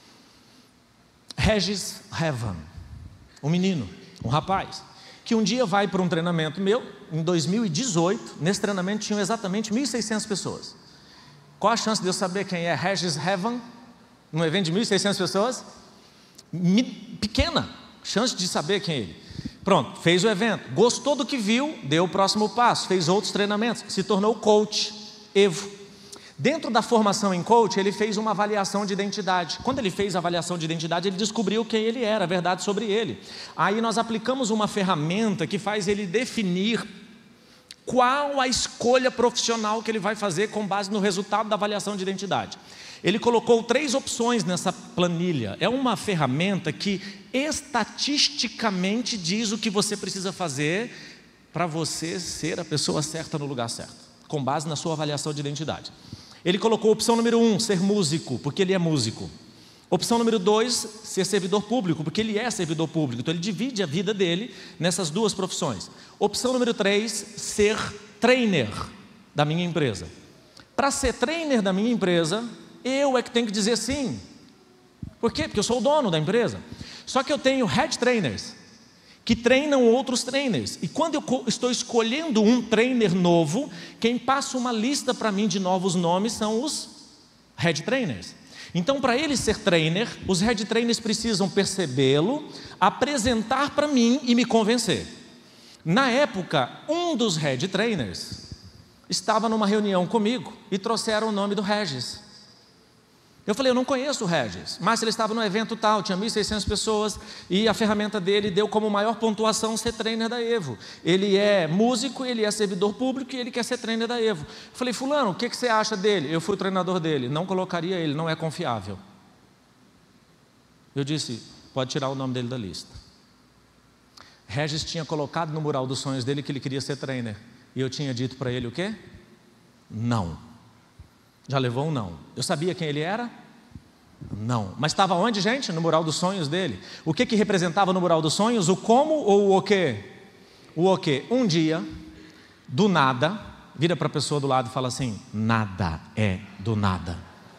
Regis Hevan, um menino, um rapaz, que um dia vai para um treinamento meu, em 2018, nesse treinamento tinham exatamente 1.600 pessoas. Qual a chance de eu saber quem é Regis Hevan, num evento de 1.600 pessoas? Pequena chance de saber quem é ele. Pronto, fez o evento, gostou do que viu, deu o próximo passo, fez outros treinamentos, se tornou coach, Evo. Dentro da formação em coach, ele fez uma avaliação de identidade. Quando ele fez a avaliação de identidade, ele descobriu quem ele era, a verdade sobre ele. Aí nós aplicamos uma ferramenta que faz ele definir qual a escolha profissional que ele vai fazer com base no resultado da avaliação de identidade. Ele colocou 3 opções nessa planilha. É uma ferramenta que estatisticamente diz o que você precisa fazer para você ser a pessoa certa no lugar certo, com base na sua avaliação de identidade. Ele colocou opção número 1, ser músico, porque ele é músico. Opção número 2, ser servidor público, porque ele é servidor público. Então ele divide a vida dele nessas 2 profissões. Opção número 3, ser trainer da minha empresa. Para ser trainer da minha empresa, eu é que tenho que dizer sim. Por quê? Porque eu sou o dono da empresa. Só que eu tenho head trainers que treinam outros trainers. E quando eu estou escolhendo um trainer novo, quem passa uma lista para mim de novos nomes são os head trainers. Então, para ele ser trainer, os head trainers precisam percebê-lo, apresentar para mim e me convencer. Na época, um dos head trainers estava numa reunião comigo e trouxeram o nome do Regis. Eu falei, eu não conheço o Regis, mas ele estava no evento tal, tinha 1.600 pessoas e a ferramenta dele deu como maior pontuação ser trainer da Evo. Ele é músico, ele é servidor público e ele quer ser trainer da Evo. Eu falei, fulano, o que você acha dele? Eu fui o treinador dele, não colocaria ele, não é confiável. Eu disse, pode tirar o nome dele da lista. Regis tinha colocado no mural dos sonhos dele que ele queria ser trainer. E eu tinha dito para ele o quê? Não. Já levou um não. Eu sabia quem ele era? Não. Mas estava onde, gente? No mural dos sonhos dele. O que representava no mural dos sonhos? O como ou o quê? O quê? Um dia, do nada, vira para a pessoa do lado e fala assim, nada é do nada.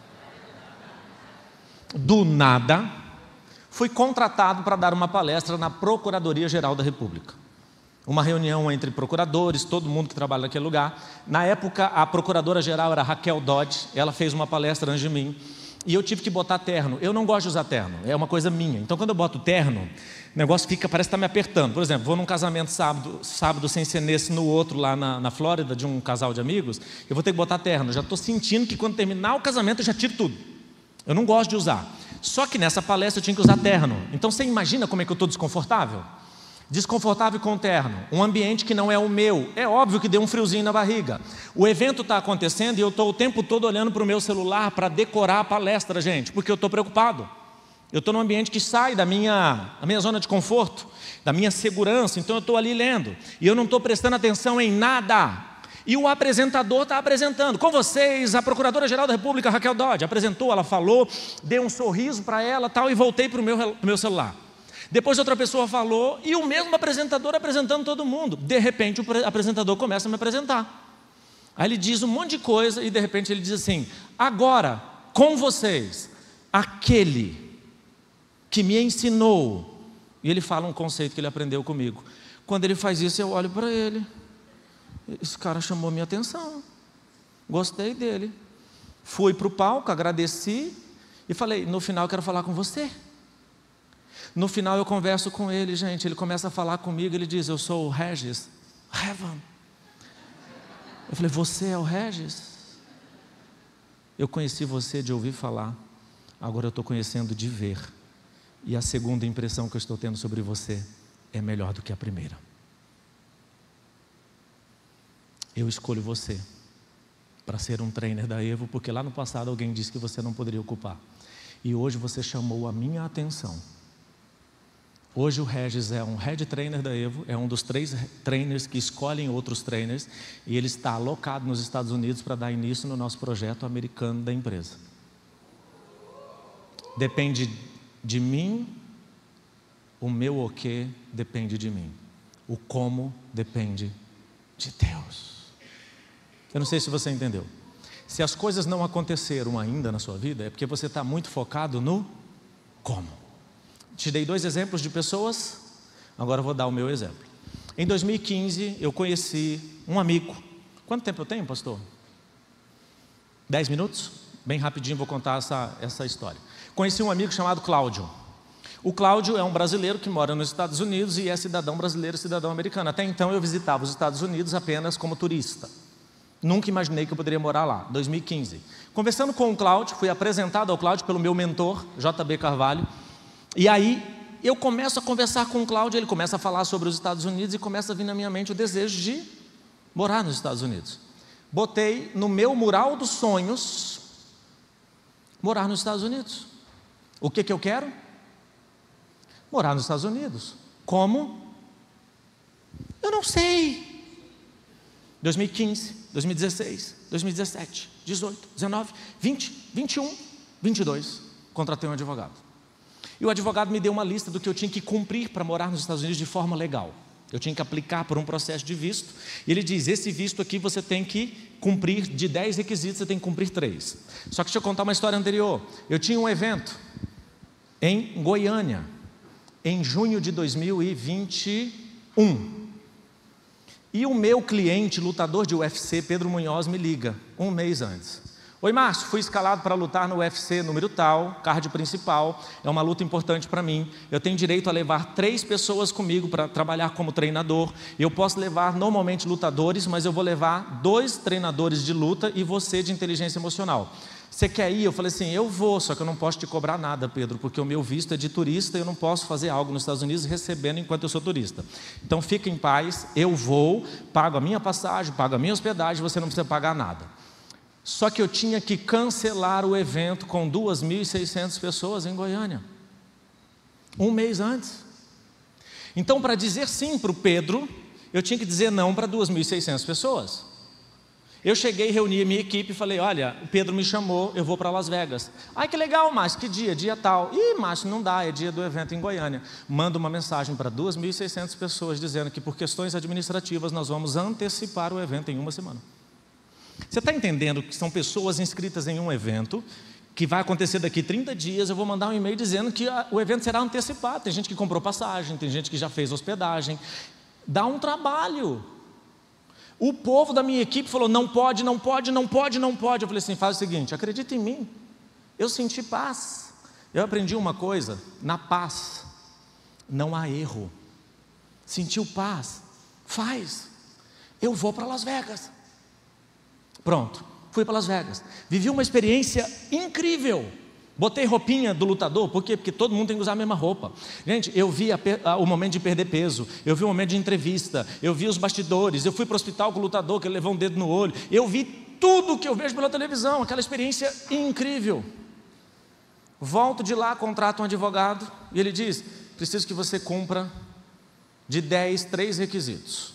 Do nada, fui contratado para dar uma palestra na Procuradoria-Geral da República. Uma reunião entre procuradores, todo mundo que trabalha naquele lugar. Na época, a procuradora-geral era Raquel Dodge, ela fez uma palestra antes de mim, e eu tive que botar terno. Eu não gosto de usar terno, é uma coisa minha. Então, quando eu boto terno, o negócio fica, parece que está me apertando. Por exemplo, vou num casamento sábado sem ser nesse, no outro, lá na Flórida, de um casal de amigos, eu vou ter que botar terno. Já estou sentindo que quando terminar o casamento, eu já tiro tudo. Eu não gosto de usar. Só que nessa palestra eu tinha que usar terno. Então, você imagina como é que eu estou desconfortável? Desconfortável com o terno, um ambiente que não é o meu, é óbvio que deu um friozinho na barriga. O evento está acontecendo e eu estou o tempo todo olhando para o meu celular para decorar a palestra, gente, porque eu estou preocupado. Eu estou num ambiente que sai da minha zona de conforto, da minha segurança, então eu estou ali lendo, e eu não estou prestando atenção em nada. E o apresentador está apresentando, com vocês, a Procuradora-Geral da República, Raquel Dodge, apresentou, ela falou, dei um sorriso para ela tal, e voltei para o meu celular. Depois outra pessoa falou e o mesmo apresentador apresentando todo mundo. De repente o apresentador começa a me apresentar. Aí ele diz um monte de coisa e de repente ele diz assim, agora com vocês, aquele que me ensinou. E ele fala um conceito que ele aprendeu comigo. Quando ele faz isso eu olho para ele. Esse cara chamou minha atenção. Gostei dele. Fui para o palco, agradeci e falei, no final eu quero falar com você. No final eu converso com ele, gente, ele começa a falar comigo, ele diz, eu sou o Regis. Heaven. Eu falei, você é o Regis? Eu conheci você de ouvir falar, agora eu estou conhecendo de ver. E a segunda impressão que eu estou tendo sobre você é melhor do que a primeira. Eu escolho você para ser um trainer da Evo, porque lá no passado alguém disse que você não poderia ocupar. E hoje você chamou a minha atenção. Hoje o Regis é um head trainer da Evo, é um dos 3 trainers que escolhem outros trainers, e ele está alocado nos Estados Unidos para dar início no nosso projeto americano da empresa. Depende de mim, o meu o quê depende de mim. O como depende de Deus. Eu não sei se você entendeu. Se as coisas não aconteceram ainda na sua vida, é porque você está muito focado no como. Te dei 2 exemplos de pessoas, agora eu vou dar o meu exemplo. Em 2015, eu conheci um amigo. Quanto tempo eu tenho, pastor? 10 minutos? Bem rapidinho vou contar essa história. Conheci um amigo chamado Cláudio. O Cláudio é um brasileiro que mora nos Estados Unidos e é cidadão brasileiro e cidadão americano. Até então eu visitava os Estados Unidos apenas como turista. Nunca imaginei que eu poderia morar lá, 2015. Conversando com o Cláudio, fui apresentado ao Cláudio pelo meu mentor, JB Carvalho. E aí eu começo a conversar com o Cláudio, ele começa a falar sobre os Estados Unidos e começa a vir na minha mente o desejo de morar nos Estados Unidos. Botei no meu mural dos sonhos, morar nos Estados Unidos. O que eu quero? Morar nos Estados Unidos. Como? Eu não sei. 2015, 2016, 2017, 18, 19, 20, 21, 22, contratei um advogado. E o advogado me deu uma lista do que eu tinha que cumprir para morar nos Estados Unidos de forma legal. Eu tinha que aplicar por um processo de visto. E ele diz, esse visto aqui você tem que cumprir, de 10 requisitos você tem que cumprir 3. Só que deixa eu contar uma história anterior. Eu tinha um evento em Goiânia, em junho de 2021. E o meu cliente, lutador de UFC, Pedro Munhoz, me liga um mês antes. Oi, Márcio, fui escalado para lutar no UFC número tal, card principal, é uma luta importante para mim. Eu tenho direito a levar 3 pessoas comigo para trabalhar como treinador. Eu posso levar normalmente lutadores, mas eu vou levar 2 treinadores de luta e você de inteligência emocional. Você quer ir? Eu falei assim, eu vou, só que eu não posso te cobrar nada, Pedro, porque o meu visto é de turista e eu não posso fazer algo nos Estados Unidos recebendo enquanto eu sou turista. Então fica em paz, eu vou, pago a minha passagem, pago a minha hospedagem, você não precisa pagar nada. Só que eu tinha que cancelar o evento com 2.600 pessoas em Goiânia, um mês antes. Então, para dizer sim para o Pedro, eu tinha que dizer não para 2.600 pessoas. Eu cheguei, reuni a minha equipe e falei, olha, o Pedro me chamou, eu vou para Las Vegas. Ai, que legal, Márcio, que dia? Dia tal. Ih, Márcio, não dá, é dia do evento em Goiânia. Manda uma mensagem para 2.600 pessoas dizendo que por questões administrativas nós vamos antecipar o evento em uma semana. Você está entendendo que são pessoas inscritas em um evento que vai acontecer daqui 30 dias, eu vou mandar um e-mail dizendo que o evento será antecipado. Tem gente que comprou passagem, tem gente que já fez hospedagem. Dá um trabalho. O povo da minha equipe falou, não pode, não pode, não pode, não pode. Eu falei assim, faz o seguinte, acredita em mim. Eu senti paz. Eu aprendi uma coisa, na paz não há erro. Sentiu paz? Faz. Eu vou para Las Vegas. Pronto, fui para Las Vegas. Vivi uma experiência incrível. Botei roupinha do lutador, por quê? Porque todo mundo tem que usar a mesma roupa. Gente, eu vi o momento de perder peso, eu vi o momento de entrevista, eu vi os bastidores, eu fui para o hospital com o lutador que ele levou um dedo no olho, eu vi tudo que eu vejo pela televisão, aquela experiência incrível. Volto de lá, contrato um advogado e ele diz, preciso que você cumpra de 10, 3 requisitos.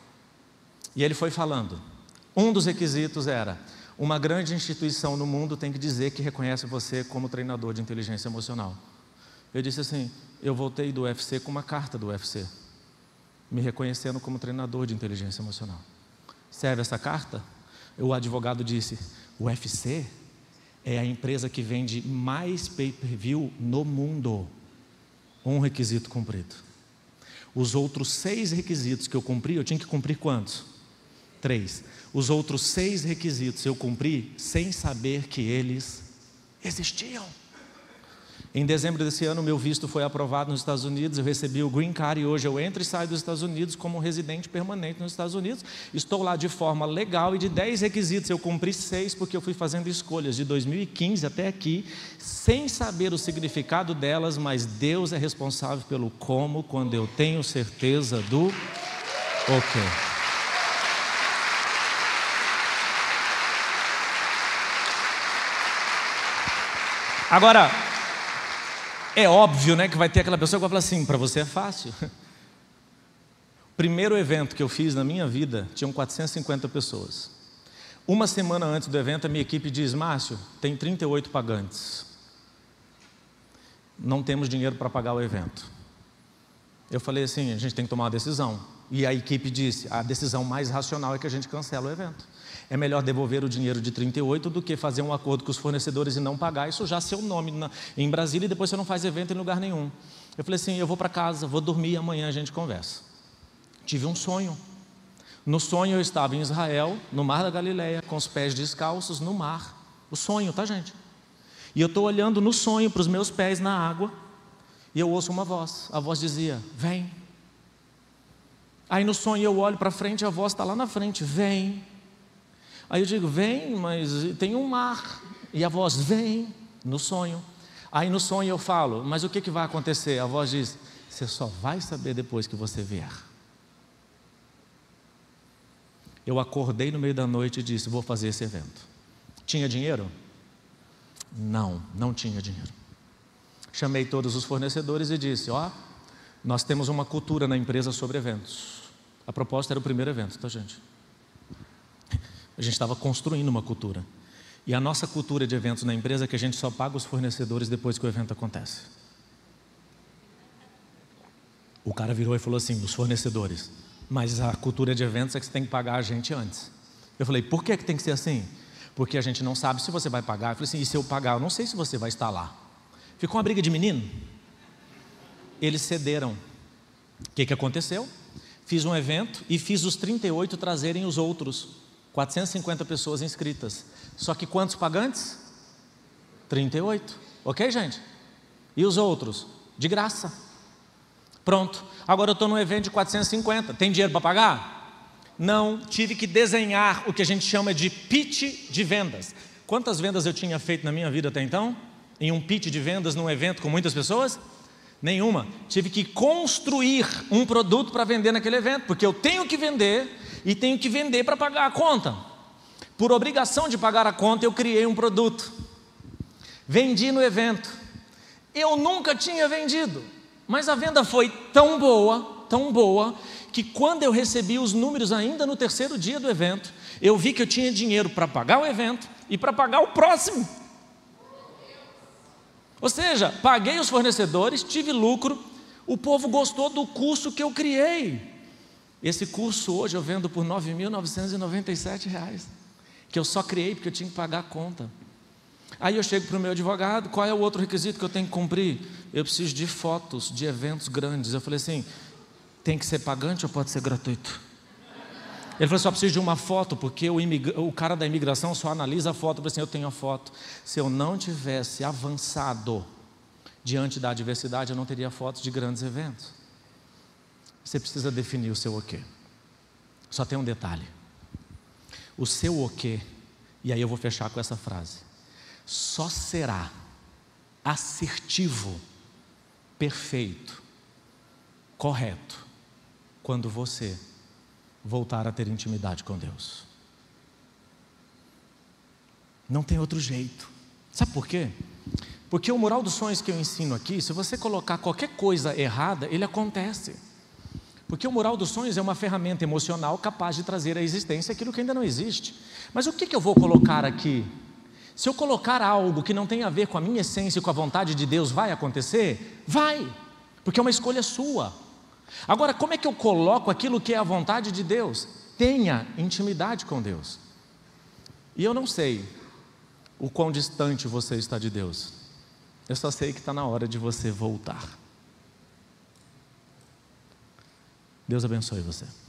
E ele foi falando. Um dos requisitos era, uma grande instituição no mundo tem que dizer que reconhece você como treinador de inteligência emocional. Eu disse assim, eu voltei do UFC com uma carta do UFC, me reconhecendo como treinador de inteligência emocional. Serve essa carta? O advogado disse, o UFC é a empresa que vende mais pay-per-view no mundo. Um requisito cumprido. Os outros 6 requisitos que eu cumpri, eu tinha que cumprir quantos? 3. Os outros 6 requisitos eu cumpri sem saber que eles existiam. Em dezembro desse ano, meu visto foi aprovado nos Estados Unidos, eu recebi o Green Card e hoje eu entro e saio dos Estados Unidos como residente permanente nos Estados Unidos. Estou lá de forma legal e de 10 requisitos eu cumpri 6 porque eu fui fazendo escolhas de 2015 até aqui, sem saber o significado delas, mas Deus é responsável pelo como, quando eu tenho certeza do ok. Agora, é óbvio, né, que vai ter aquela pessoa que vai falar assim, para você é fácil. O primeiro evento que eu fiz na minha vida, tinham 450 pessoas. Uma semana antes do evento, a minha equipe diz, Márcio, tem 38 pagantes. Não temos dinheiro para pagar o evento. Eu falei assim, a gente tem que tomar uma decisão. E a equipe disse, a decisão mais racional é que a gente cancela o evento. É melhor devolver o dinheiro de 38 do que fazer um acordo com os fornecedores e não pagar. Isso já é seu nome em Brasília e depois você não faz evento em lugar nenhum. Eu falei assim, eu vou para casa, vou dormir e amanhã a gente conversa. Tive um sonho. No sonho eu estava em Israel, no Mar da Galileia, com os pés descalços no mar. O sonho, tá, gente? E eu estou olhando no sonho para os meus pés na água e eu ouço uma voz. A voz dizia, vem. Aí no sonho eu olho para frente e a voz está lá na frente, vem. Aí eu digo, vem, mas tem um mar. E a voz, vem, no sonho. Aí no sonho eu falo, mas o que vai acontecer? A voz diz, você só vai saber depois que você vier. Eu acordei no meio da noite e disse, vou fazer esse evento. Tinha dinheiro? Não tinha dinheiro. Chamei todos os fornecedores e disse, nós temos uma cultura na empresa sobre eventos. A proposta era o primeiro evento, tá, gente? A gente estava construindo uma cultura. E a nossa cultura de eventos na empresa é que a gente só paga os fornecedores depois que o evento acontece. O cara virou e falou assim, os fornecedores, mas a cultura de eventos é que você tem que pagar a gente antes. Eu falei, por que tem que ser assim? Porque a gente não sabe se você vai pagar. Eu falei assim, e se eu pagar, eu não sei se você vai estar lá. Ficou uma briga de menino. Eles cederam. O que aconteceu? Fiz um evento e fiz os 38 trazerem os outros. 450 pessoas inscritas. Só que quantos pagantes? 38. Ok, gente? E os outros? De graça. Pronto. Agora eu estou num evento de 450. Tem dinheiro para pagar? Não. Tive que desenhar o que a gente chama de pitch de vendas. Quantas vendas eu tinha feito na minha vida até então? Em um pitch de vendas num evento com muitas pessoas? Nenhuma. Tive que construir um produto para vender naquele evento, porque eu tenho que vender e tenho que vender para pagar a conta. Por obrigação de pagar a conta, eu criei um produto. Vendi no evento. Eu nunca tinha vendido, mas a venda foi tão boa, que quando eu recebi os números ainda no terceiro dia do evento, eu vi que eu tinha dinheiro para pagar o evento e para pagar o próximo. Ou seja, paguei os fornecedores, tive lucro, o povo gostou do curso que eu criei. Esse curso hoje eu vendo por R$ 9.997, que eu só criei porque eu tinha que pagar a conta. Aí eu chego para o meu advogado, qual é o outro requisito que eu tenho que cumprir? Eu preciso de fotos de eventos grandes. Eu falei assim, tem que ser pagante ou pode ser gratuito? Ele falou, só preciso de uma foto, porque o cara da imigração só analisa a foto. Eu falei assim, eu tenho a foto. Se eu não tivesse avançado diante da adversidade, eu não teria fotos de grandes eventos. Você precisa definir o seu ok. Só tem um detalhe. O seu ok, e aí eu vou fechar com essa frase, só será assertivo, perfeito, correto, quando você voltar a ter intimidade com Deus. Não tem outro jeito. Sabe por quê? Porque o moral dos sonhos que eu ensino aqui, se você colocar qualquer coisa errada, ele acontece. Porque o moral dos sonhos é uma ferramenta emocional capaz de trazer à existência aquilo que ainda não existe. Mas o que eu vou colocar aqui? Se eu colocar algo que não tem a ver com a minha essência e com a vontade de Deus, vai acontecer? Vai, porque é uma escolha sua. Agora, como é que eu coloco aquilo que é a vontade de Deus? Tenha intimidade com Deus. E eu não sei o quão distante você está de Deus. Eu só sei que está na hora de você voltar. Deus abençoe você.